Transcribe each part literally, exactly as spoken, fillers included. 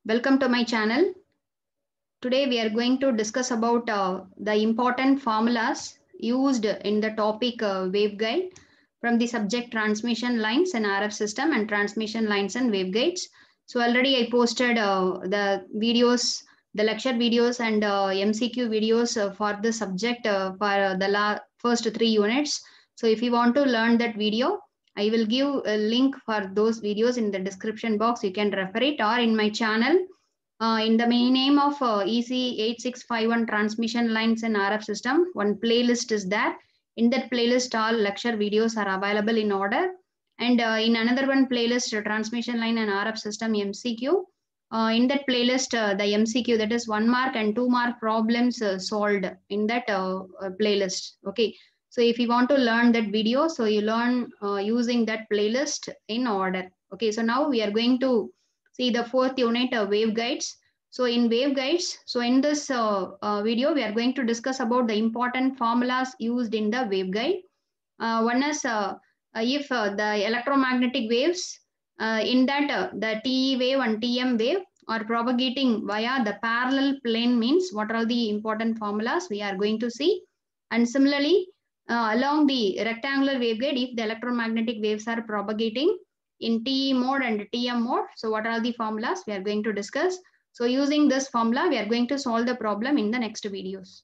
Welcome to my channel. Today we are going to discuss about uh, the important formulas used in the topic uh, waveguide from the subject transmission lines and R F system and transmission lines and waveguides. So already I posted uh, the videos, the lecture videos and uh, M C Q videos uh, for the subject uh, for uh, the la first three units. So if you want to learn that video, I will give a link for those videos in the description box. You can refer it, or in my channel. Uh, in the main name of uh, E C eight six five one transmission lines and R F system, one playlist is there. In that playlist, all lecture videos are available in order. And uh, in another one playlist, uh, transmission line and R F system M C Q. Uh, in that playlist, uh, the M C Q, that is one mark and two mark problems uh, solved in that uh, uh, playlist. Okay. So if you want to learn that video, so you learn uh, using that playlist in order. Okay. So now we are going to see the fourth unit of waveguides. So in waveguides, so in this uh, uh, video, we are going to discuss about the important formulas used in the waveguide. Uh, one is uh, uh, if uh, the electromagnetic waves, uh, in that uh, the T E wave and T M wave are propagating via the parallel plane, means what are the important formulas we are going to see. And similarly, uh, along the rectangular waveguide, if the electromagnetic waves are propagating in T E mode and T M mode, so what are the formulas we are going to discuss. So using this formula, we are going to solve the problem in the next videos.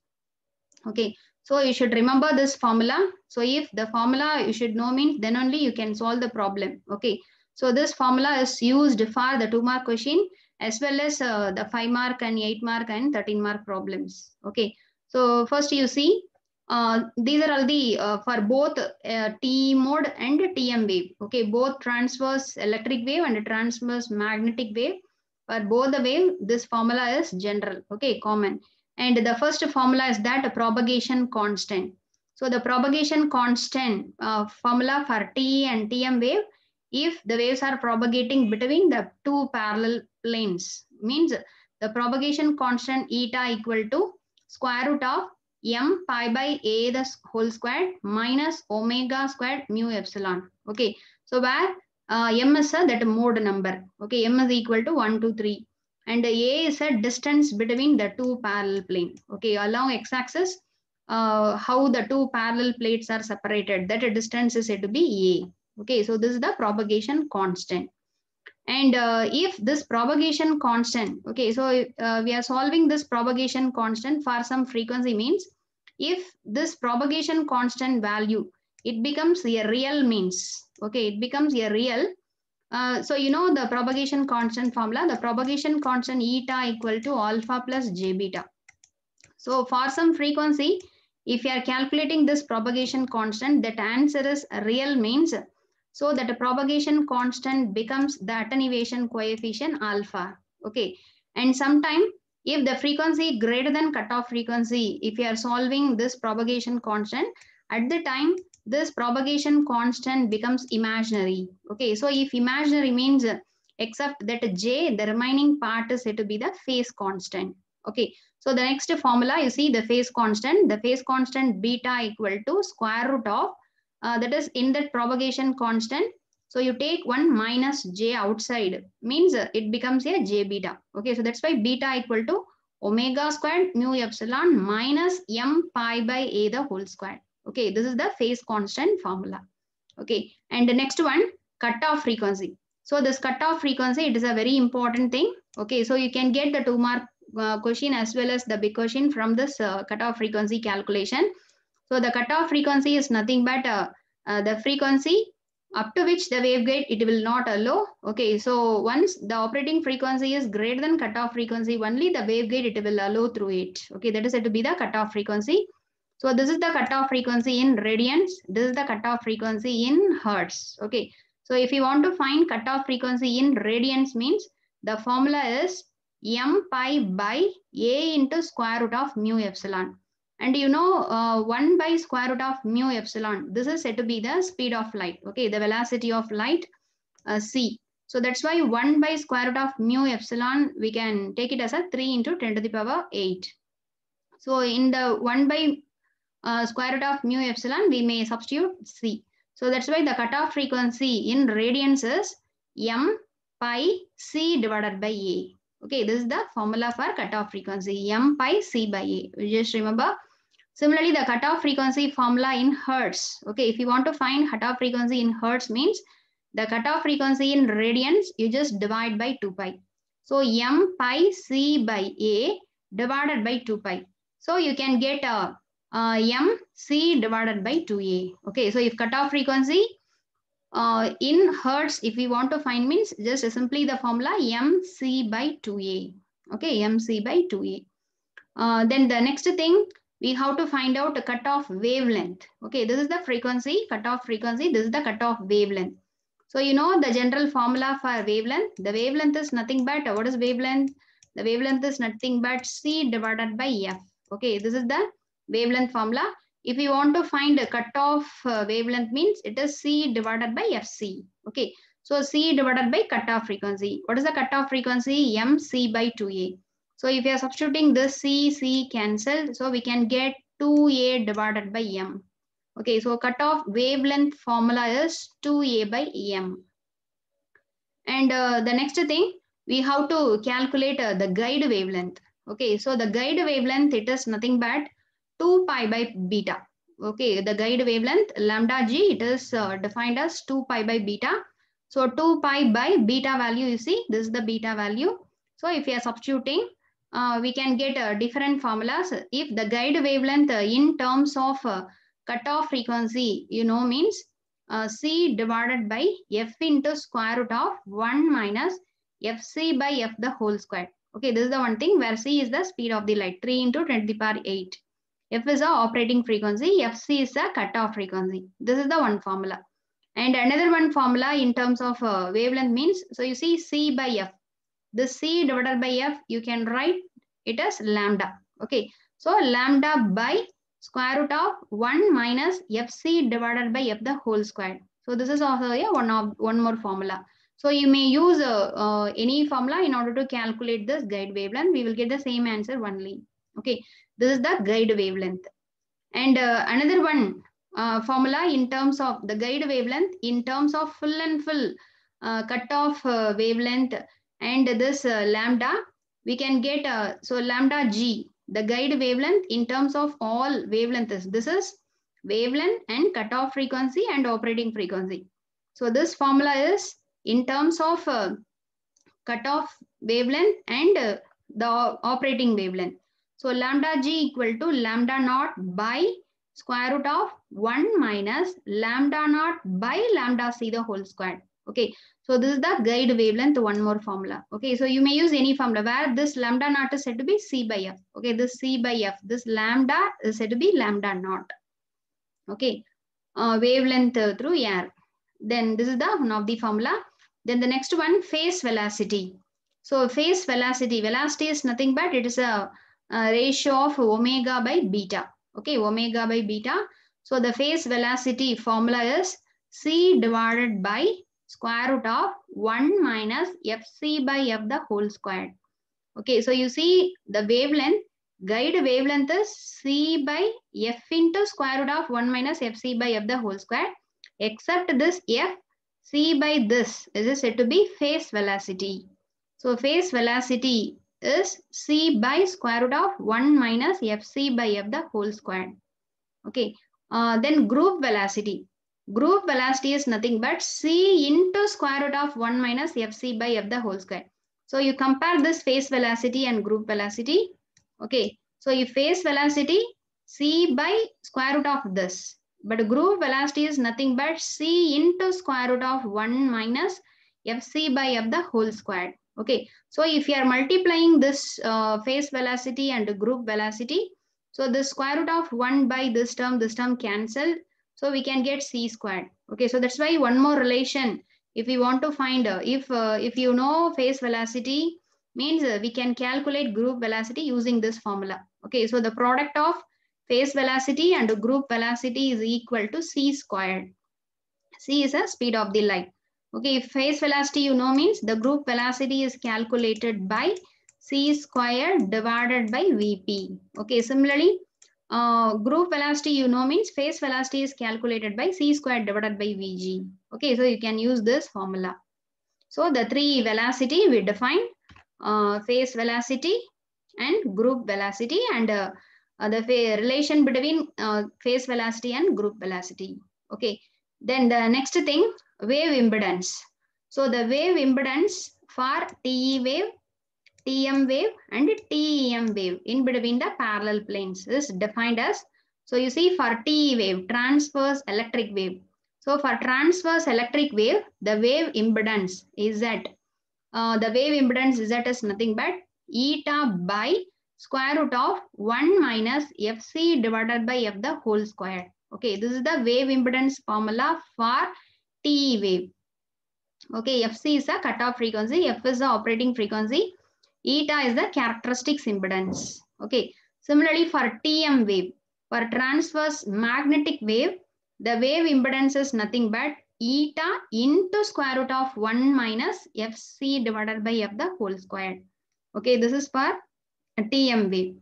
Okay, so you should remember this formula. So if the formula you should know means, then only you can solve the problem. Okay, so this formula is used for the two mark question as well as uh, the five mark and eight mark and thirteen mark problems. Okay, so first you see, uh, these are all the uh, for both uh, T mode and T M wave. Okay, both transverse electric wave and transverse magnetic wave. For both the wave, this formula is general. Okay, common. And the first formula is that propagation constant. So the propagation constant uh, formula for T and T M wave, if the waves are propagating between the two parallel planes, means the propagation constant eta equal to square root of m pi by a the whole squared minus omega squared mu epsilon. Okay, so where uh, m is a that mode number. Okay, m is equal to one, two, three. And a is a distance between the two parallel plane. Okay, along x-axis, uh, how the two parallel plates are separated, that distance is said to be a. Okay, so this is the propagation constant. And uh, if this propagation constant, okay, so uh, we are solving this propagation constant for some frequency, means if this propagation constant value, it becomes a real, means, okay, it becomes a real. Uh, so you know the propagation constant formula, the propagation constant eta equal to alpha plus j beta. So for some frequency, if you are calculating this propagation constant, that answer is real, means so that a propagation constant becomes the attenuation coefficient alpha. Okay, and sometime if the frequency greater than cutoff frequency, if you are solving this propagation constant, at the time this propagation constant becomes imaginary. Okay, so if imaginary means except that j, the remaining part is said to be the phase constant. Okay, so the next formula, you see the phase constant, the phase constant beta equal to square root of, uh, that is in that propagation constant. So you take one minus j outside, means it becomes a j beta. Okay, so that's why beta equal to omega squared mu epsilon minus m pi by a the whole square. Okay, this is the phase constant formula. Okay, and the next one, cutoff frequency. So this cutoff frequency, it is a very important thing. Okay, so you can get the two mark uh, question as well as the big question from this uh, cutoff frequency calculation. So the cutoff frequency is nothing but uh, uh, the frequency up to which the waveguide it will not allow. Okay, so once the operating frequency is greater than cutoff frequency, only the waveguide it will allow through it. Okay, that is said to be the cutoff frequency. So this is the cutoff frequency in radians. This is the cutoff frequency in hertz. Okay, so if you want to find cutoff frequency in radians, means the formula is m pi by a into square root of mu epsilon. And you know, uh, one by square root of mu epsilon, this is said to be the speed of light. Okay, the velocity of light, uh, c. So that's why one by square root of mu epsilon, we can take it as a three into ten to the power eight. So in the one by uh, square root of mu epsilon, we may substitute c. So that's why the cutoff frequency in radians is m pi c divided by a. Okay, this is the formula for cutoff frequency, M pi C by A. You just remember. Similarly, the cutoff frequency formula in hertz. Okay, if you want to find cutoff frequency in hertz means the cutoff frequency in radians, you just divide by two pi. So M pi C by A divided by two pi. So you can get a, a M C divided by two A. Okay, so if cutoff frequency uh, in hertz, if we want to find means just simply the formula M C by two A. Okay, M C by two A. Uh, then the next thing, we have to find out a cutoff wavelength. Okay, this is the frequency, cutoff frequency, this is the cutoff wavelength. So you know the general formula for wavelength. The wavelength is nothing but, what is wavelength? The wavelength is nothing but C divided by F. Okay, this is the wavelength formula. If you want to find a cutoff uh, wavelength means it is C divided by F C. Okay, so C divided by cutoff frequency. What is the cutoff frequency? M C by two A. So if you are substituting this C, C cancelled, so we can get two A divided by M. Okay, so cutoff wavelength formula is two A by M. And uh, the next thing, we have to calculate uh, the guide wavelength. Okay, so the guide wavelength, it is nothing but two pi by beta. Okay, the guide wavelength, lambda G, it is uh, defined as two pi by beta. So two pi by beta value, you see, this is the beta value. So if you are substituting, Uh, we can get uh, different formulas. If the guide wavelength uh, in terms of uh, cutoff frequency, you know, means uh, C divided by F into square root of one minus F C by F the whole square. Okay, this is the one thing where C is the speed of the light, three into ten to the power eight. F is the operating frequency, F C is the cutoff frequency. This is the one formula. And another one formula in terms of uh, wavelength means, so you see C by F. This C divided by F, you can write it as lambda. Okay, so lambda by square root of one minus F C divided by F the whole square. So this is also a one of one more formula. So you may use uh, uh, any formula in order to calculate this guide wavelength. We will get the same answer only. Okay, this is the guide wavelength. And uh, another one uh, formula in terms of the guide wavelength, in terms of full and full uh, cutoff uh, wavelength, and this uh, lambda, we can get, uh, so lambda G, the guide wavelength in terms of all wavelengths. This is wavelength and cutoff frequency and operating frequency. So this formula is in terms of uh, cutoff wavelength and uh, the operating wavelength. So lambda G equal to lambda naught by square root of one minus lambda naught by lambda C the whole square. Okay, so this is the guide wavelength, one more formula. Okay, so you may use any formula where this lambda naught is said to be C by F. Okay, this C by F, this lambda is said to be lambda naught. Okay, uh, wavelength uh, through air. Then this is the one of the formula. Then the next one, phase velocity. So phase velocity, velocity is nothing but it is a, a ratio of omega by beta. Okay, omega by beta. So the phase velocity formula is C divided by square root of one minus F C by F the whole square. Okay, so you see the wavelength, guide wavelength is C by F into square root of one minus F C by F the whole square, except this F C by this is said to be phase velocity. So phase velocity is C by square root of one minus F C by F the whole square. Okay, uh, then group velocity. Group velocity is nothing but C into square root of one minus F C by F the whole square. So you compare this phase velocity and group velocity. Okay, so if phase velocity, C by square root of this. But group velocity is nothing but C into square root of one minus F C by F the whole square. Okay, so if you are multiplying this uh, phase velocity and group velocity, so the square root of one by this term, this term cancelled. So we can get C squared. Okay, so that's why one more relation. If we want to find, uh, if uh, if you know phase velocity, means uh, we can calculate group velocity using this formula. Okay, so the product of phase velocity and group velocity is equal to C squared. C is the speed of the light. Okay, if phase velocity you know means the group velocity is calculated by C squared divided by V P. Okay, similarly, Uh, group velocity you know means phase velocity is calculated by C squared divided by V G. Okay, so you can use this formula. So the three velocity we defined. uh, phase velocity and group velocity, and uh, uh, the relation between uh, phase velocity and group velocity. Okay. Then the next thing, wave impedance. So the wave impedance for T E wave, T M wave and T E M wave in between the parallel planes is defined as, so you see for T E wave, transverse electric wave. So for transverse electric wave, the wave impedance is at, uh, the wave impedance is at is nothing but eta by square root of one minus Fc divided by F the whole square. Okay, this is the wave impedance formula for T E wave. Okay, Fc is the cutoff frequency, F is the operating frequency, eta is the characteristics impedance. Okay, similarly for T M wave, for transverse magnetic wave, the wave impedance is nothing but eta into square root of one minus Fc divided by F the whole square. Okay, this is for T M wave.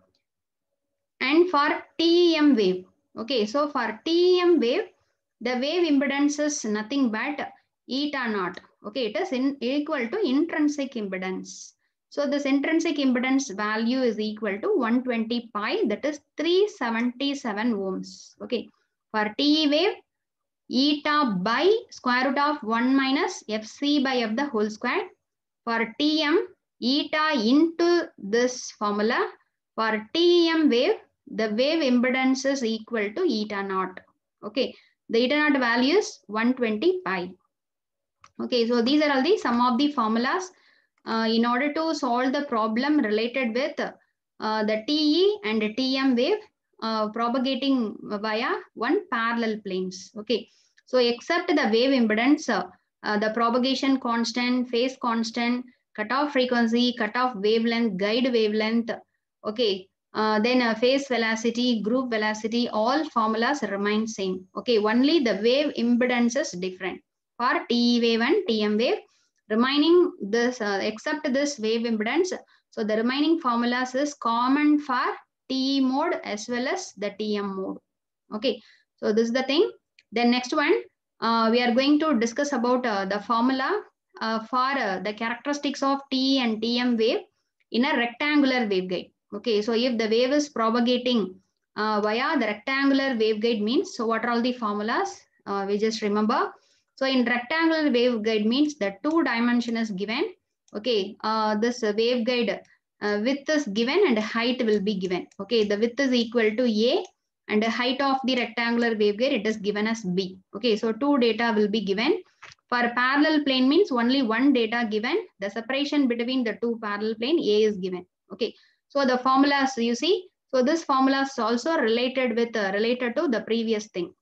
And for T E M wave, okay, so for T E M wave, the wave impedance is nothing but eta naught. Okay, it is in, equal to intrinsic impedance. So this intrinsic impedance value is equal to one hundred twenty pi, that is three hundred seventy-seven ohms. Okay, for T E wave, eta by square root of one minus Fc by F the whole square. For T M, eta into this formula. For T E M wave, the wave impedance is equal to eta naught. Okay, the eta naught value is one hundred twenty pi. Okay, so these are all the some of the formulas uh, in order to solve the problem related with uh, the T E and T M wave uh, propagating via one parallel planes. Okay, so except the wave impedance, uh, uh, the propagation constant, phase constant, cutoff frequency, cutoff wavelength, guide wavelength, okay, uh, then uh, phase velocity, group velocity, all formulas remain same. Okay, only the wave impedance is different for T E wave and T M wave. Remaining this, uh, except this wave impedance, so the remaining formulas is common for T E mode as well as the T M mode. Okay, so this is the thing. Then next one, uh, we are going to discuss about uh, the formula uh, for uh, the characteristics of T E and T M wave in a rectangular waveguide. Okay, so if the wave is propagating uh, via the rectangular waveguide means, so what are all the formulas? Uh, we just remember. So in rectangular waveguide means the two dimension is given. Okay, uh, this uh, waveguide uh, width is given and height will be given. Okay, the width is equal to A and the height of the rectangular waveguide it is given as B. Okay, so two data will be given. For parallel plane means only one data given. The separation between the two parallel plane A is given. Okay, so the formulas you see. So this formula is also related with uh, related to the previous thing.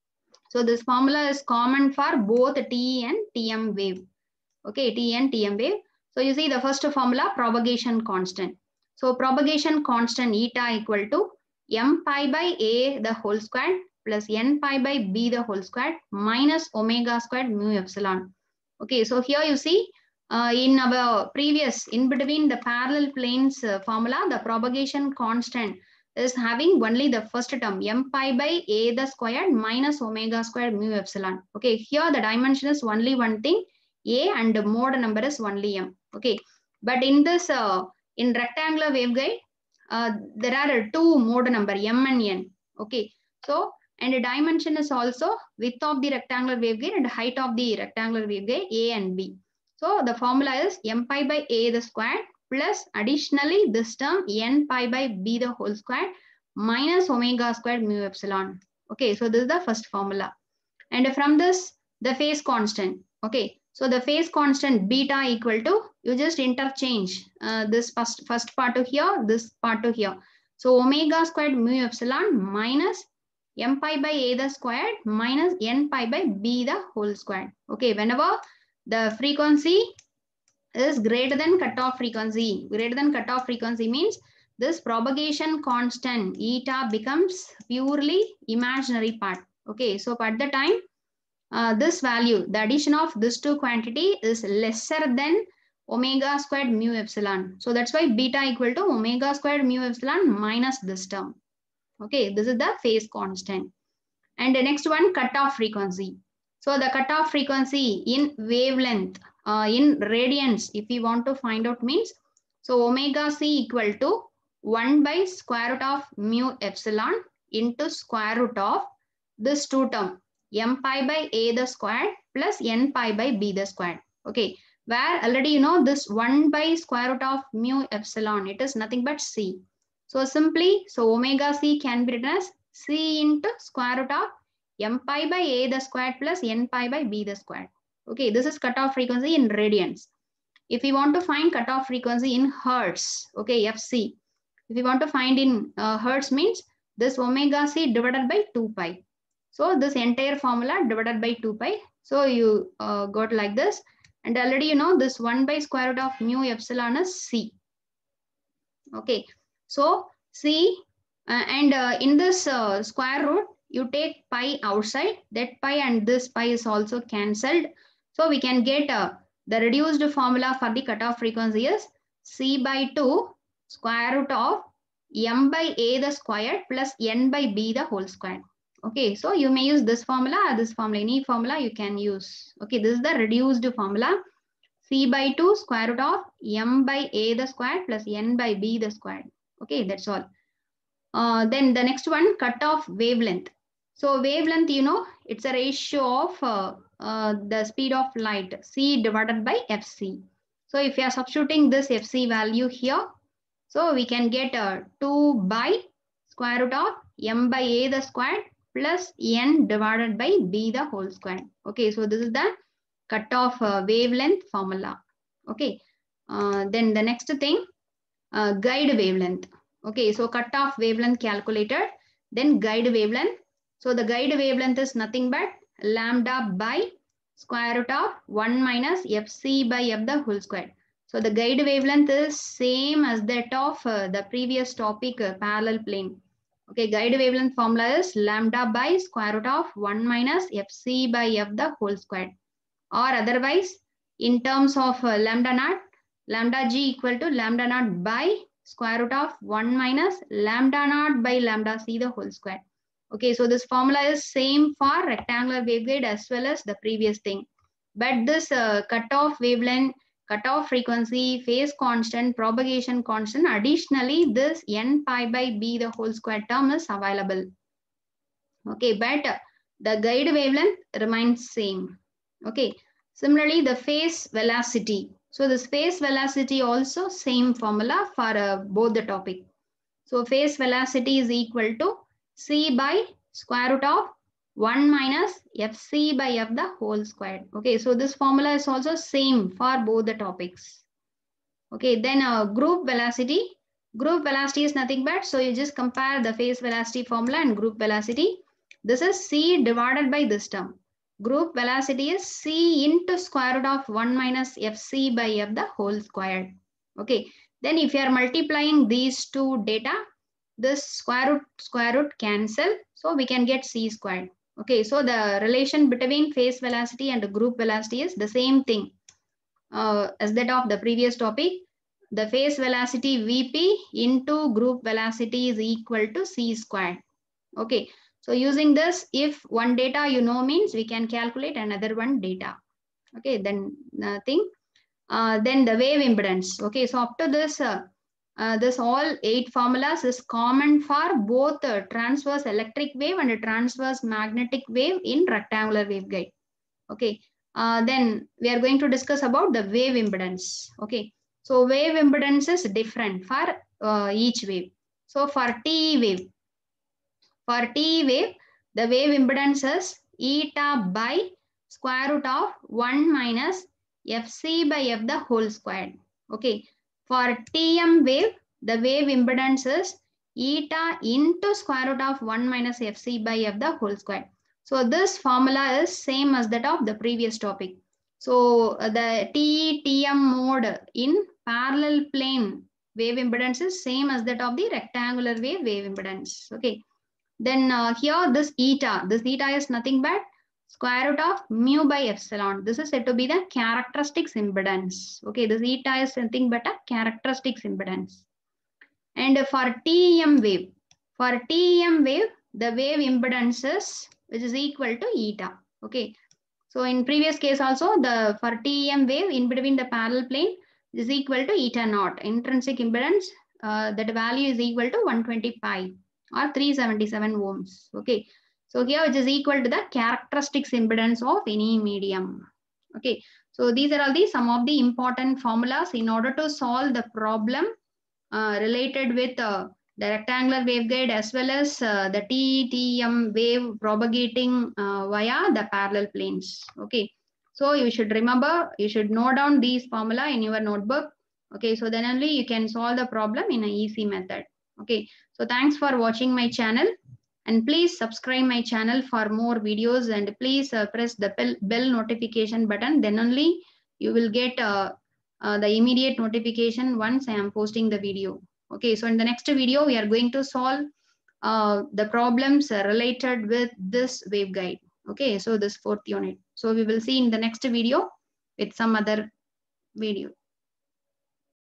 So this formula is common for both T E and T M wave. Okay, T E and T M wave. So you see the first formula, propagation constant. So propagation constant eta equal to m pi by A the whole square plus n pi by B the whole square minus omega squared mu epsilon. Okay, so here you see uh, in our previous, in between the parallel planes uh, formula, the propagation constant is having only the first term m pi by A the square minus omega squared mu epsilon. Okay, here the dimension is only one thing, A, and the mode number is only m. Okay, but in this uh, in rectangular waveguide uh, there are two mode number m and n. Okay, so and the dimension is also width of the rectangular waveguide and height of the rectangular waveguide A and B. So the formula is m pi by A the square plus additionally this term n pi by B the whole square minus omega squared mu epsilon. Okay, so this is the first formula. And from this, the phase constant. Okay, so the phase constant beta equal to, you just interchange uh, this first, first part to here, this part to here. So omega squared mu epsilon minus m pi by A the squared minus n pi by B the whole squared. Okay, whenever the frequency is greater than cutoff frequency, greater than cutoff frequency means this propagation constant eta becomes purely imaginary part. Okay, so at the time, uh, this value, the addition of this two quantity is lesser than omega squared mu epsilon. So that's why beta equal to omega squared mu epsilon minus this term. Okay, this is the phase constant. And the next one, cutoff frequency. So the cutoff frequency in wavelength, uh, in radians, if we want to find out means, So omega c equal to one by square root of mu epsilon into square root of this two term m pi by a the square plus n pi by b the square. Okay, where already you know this one by square root of mu epsilon, it is nothing but c. So simply, so omega c can be written as c into square root of m pi by a the square plus n pi by b the square. Okay, this is cutoff frequency in radians. If we want to find cutoff frequency in hertz, okay, F C. If we want to find in uh, hertz means this omega c divided by two pi. So this entire formula divided by two pi. So you uh, got like this. And already you know this one by square root of mu epsilon is c. Okay. So c uh, and uh, in this uh, square root, you take pi outside. That pi and this pi is also cancelled. So we can get uh, the reduced formula for the cutoff frequency is c by two square root of m by a the square plus n by b the whole square. Okay, so you may use this formula or this formula, any formula you can use. Okay, this is the reduced formula. C by two square root of m by a the square plus n by b the square. Okay, that's all. Uh, then the next one, cutoff wavelength. So wavelength, you know, it's a ratio of uh, uh, the speed of light, c divided by fc. So if you are substituting this fc value here, so we can get uh, two by square root of m by a the square plus n divided by b the whole square. Okay, so this is the cutoff uh, wavelength formula. Okay, uh, then the next thing, uh, guide wavelength. Okay, so cutoff wavelength calculated, then guide wavelength. So the guide wavelength is nothing but lambda by square root of one minus fc by f the whole square. So the guide wavelength is same as that of uh, the previous topic, uh, parallel plane. Okay, guide wavelength formula is lambda by square root of one minus fc by f the whole square. Or otherwise, in terms of uh, lambda naught, lambda g equal to lambda naught by square root of one minus lambda naught by lambda c the whole square. Okay, so this formula is same for rectangular waveguide as well as the previous thing. But this uh, cutoff wavelength, cutoff frequency, phase constant, propagation constant, additionally this n pi by b the whole square term is available. Okay, but uh, the guide wavelength remains same. Okay, similarly the phase velocity. So this phase velocity also same formula for uh, both the topic. So phase velocity is equal to c by square root of one minus fc by f the whole square. Okay, so this formula is also same for both the topics. Okay, then uh, group velocity. Group velocity is nothing but, so you just compare the phase velocity formula and group velocity. This is c divided by this term. Group velocity is c into square root of one minus fc by f the whole square. Okay, then if you are multiplying these two data, this square root square root cancel, so we can get c squared. Okay, so the relation between phase velocity and group velocity is the same thing uh, as that of the previous topic. The phase velocity vp into group velocity is equal to c squared. Okay, so using this, if one data you know means we can calculate another one data. Okay, then nothing. Uh, then the wave impedance. Okay, so up to this, uh, uh, this all eight formulas is common for both uh, transverse electric wave and a transverse magnetic wave in rectangular waveguide. Okay, uh, then we are going to discuss about the wave impedance. Okay, so wave impedance is different for uh, each wave. So for T E wave, for T E wave, the wave impedance is eta by square root of one minus fc by f the whole square. Okay, for T M wave, the wave impedance is eta into square root of one minus fc by f the whole square. So this formula is same as that of the previous topic. So uh, the T E T M mode in parallel plane wave impedance is same as that of the rectangular wave wave impedance. Okay. Then uh, here this eta, this eta is nothing but square root of mu by epsilon. This is said to be the characteristics impedance. Okay, this eta is nothing but a characteristics impedance. And for T E M wave, for T E M wave, the wave impedance is which is equal to eta. Okay, so in previous case also the for T E M wave in between the parallel plane, is equal to eta naught. Intrinsic impedance, uh, that value is equal to one twenty pi or three seventy-seven ohms. Okay. So here it is equal to the characteristics impedance of any medium. Okay. So these are all the some of the important formulas in order to solve the problem uh, related with uh, the rectangular waveguide as well as uh, the T T M wave propagating uh, via the parallel planes. Okay. So you should remember, you should note down these formula in your notebook. Okay. So then only you can solve the problem in an easy method. Okay. So thanks for watching my channel. And please subscribe my channel for more videos, and please uh, press the bell, bell notification button. Then only you will get uh, uh, the immediate notification once I am posting the video. Okay, so in the next video, we are going to solve uh, the problems uh, related with this waveguide. Okay, so this fourth unit. So we will see in the next video with some other video.